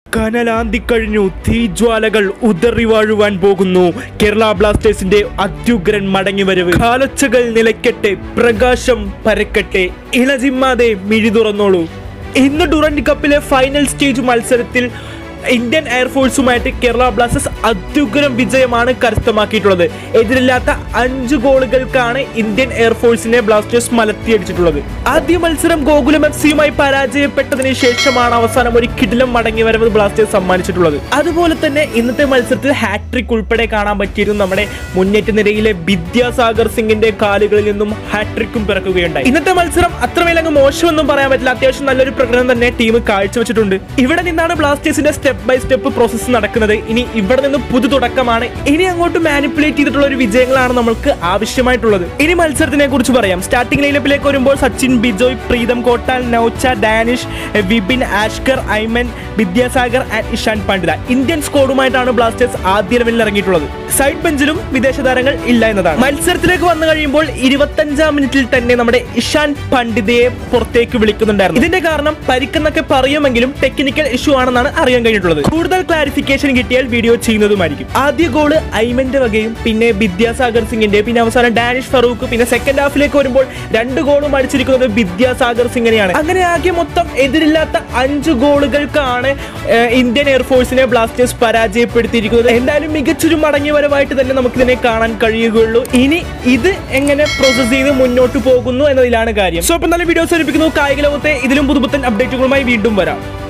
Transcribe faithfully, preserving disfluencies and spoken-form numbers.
കനലാന്തിക്കഴിഞ്ഞു, തീജ്വാലകൾ ഉതറിവാഴുവാൻ പോകുന്നു. കേരള ബ്ലാസ്റ്റേഴ്സിന്റെ അത്യുഗ്രൻ മടങ്ങിവരവ്. കാലൊച്ചകൾ നിലയ്ക്കട്ടെ, പ്രകാശം പരക്കട്ടെ, ഇളജിമ്മാതെ മിഴി തുറന്നോളൂ. ഇന്ന് ഡുറൻഡ് കപ്പിലെ ഫൈനൽ സ്റ്റേജ് മത്സരത്തിൽ ഇന്ത്യൻ എയർഫോഴ്സുമായിട്ട് കേരള ബ്ലാസ്റ്റേഴ്സ് അത്യുഗ്രം വിജയമാണ് കരസ്ഥമാക്കിയിട്ടുള്ളത്. എതിരില്ലാത്ത അഞ്ച് ഗോളുകൾക്കാണ് ഇന്ത്യൻ എയർഫോഴ്സിനെ ബ്ലാസ്റ്റേഴ്സ് മലത്തിയടിച്ചിട്ടുള്ളത്. ആദ്യ മത്സരം ഗോകുലം എഫ് സിയുമായി പരാജയപ്പെട്ടതിന് ശേഷമാണ് അവസാനം ഒരു കിടിലം മടങ്ങി വരവ് ബ്ലാസ്റ്റേഴ്സ് സമ്മാനിച്ചിട്ടുള്ളത്. അതുപോലെ തന്നെ ഇന്നത്തെ മത്സരത്തിൽ ഹാട്രിക് ഉൾപ്പെടെ കാണാൻ പറ്റിയിരുന്നു. നമ്മുടെ മുന്നേറ്റ നിരയിലെ വിദ്യാസാഗർ സിംഗിന്റെ കാലുകളിൽ നിന്നും ഹാട്രിക്കും പിറക്കുകയുണ്ടായി. ഇന്നത്തെ മത്സരം അത്രമേലങ്ങ് മോശമൊന്നും പറയാൻ പറ്റില്ല. അത്യാവശ്യം നല്ലൊരു പ്രകടനം തന്നെ ടീം കാഴ്ചവെച്ചിട്ടുണ്ട്. ഇവിടെ നിന്നാണ് ബ്ലാസ്റ്റേഴ്സിന്റെ സ്റ്റെപ്പ് ബൈ സ്റ്റെപ്പ് പ്രോസസ് നടക്കുന്നത്. ഇനി ഇവിടെ നിന്ന് പുതു തുടക്കമാണ്. ഇനി അങ്ങോട്ട് മാനിപ്പുലേറ്റ് ചെയ്തിട്ടുള്ള ഒരു വിജയങ്ങളാണ് നമുക്ക് ആവശ്യമായിട്ടുള്ളത്. ഇനി മത്സരത്തിനെ കുറിച്ച് പറയാം. സ്റ്റാർട്ടിംഗ് ലൈനപ്പിലേക്ക് വരുമ്പോൾ Sachin, Bijoy, Pritam Kotal, Naocha, Danish, Vibin, Ashkar, Aimen, Vidyasagar and Ishan Pandita Indian സ്ക്വാഡുമായിട്ടാണ് Blasters ആദ്യ ലെവലിൽ ഇറങ്ങിയിട്ടുള്ളത്. സൈഡ് ബെഞ്ചിലും വിദേശ താരങ്ങൾ ഇല്ല എന്നതാണ്. മത്സരത്തിലേക്ക് വന്നു കഴിയുമ്പോൾ ഇരുപത്തഞ്ചാം മിനിറ്റിൽ തന്നെ നമ്മുടെ ഇഷാൻ പണ്ഡിതയെ പുറത്തേക്ക് വിളിക്കുന്നുണ്ടായിരുന്നു. ഇതിന്റെ കാരണം പരിക്കെന്നൊക്കെ പറയുമെങ്കിലും ടെക്നിക്കൽ ഇഷ്യൂ ആണെന്നാണ് അറിയാൻ കഴിഞ്ഞിട്ടുള്ളത്. കൂടുതൽ ക്ലാരിഫിക്കേഷൻ കിട്ടിയാൽ വീഡിയോ ചെയ്യുന്നതുമായിരിക്കും. ആദ്യ ഗോള് ഐമന്റെ വകയും പിന്നെ വിദ്യാസാഗർ സിംഗിന്റെ, പിന്നെ അവസാനം ഡാനിഷ് ഫറൂഖ്, പിന്നെ സെക്കൻഡ് ഹാഫിലേക്ക് വരുമ്പോൾ രണ്ട് ഗോളും അടിച്ചിരിക്കുന്നത് വിദ്യാസാഗർ സിംഗിനെയാണ്. അങ്ങനെ ആകെ മൊത്തം എതിരില്ലാത്ത അഞ്ച് ഗോളുകൾക്കാണ് ഇന്ത്യൻ എയർഫോഴ്സിനെ ബ്ലാസ്റ്റേഴ്സ് പരാജയപ്പെടുത്തിയിരിക്കുന്നത്. എന്തായാലും മികച്ചൊരു മടങ്ങി വരവായിട്ട് തന്നെ നമുക്കിതിനെ കാണാൻ കഴിയുകയുള്ളൂ. ഇനി ഇത് എങ്ങനെ പ്രോസസ് ചെയ്ത് മുന്നോട്ട് പോകുന്നു എന്നതിലാണ് കാര്യം. സോ അപ്പോൾ നല്ല വീഡിയോസ് ലഭിക്കുന്നു. കായിക ലോകത്തെ ഇതിലും പുതുപുത്തൻ അപ്ഡേറ്റുകളുമായി വീണ്ടും വരാം.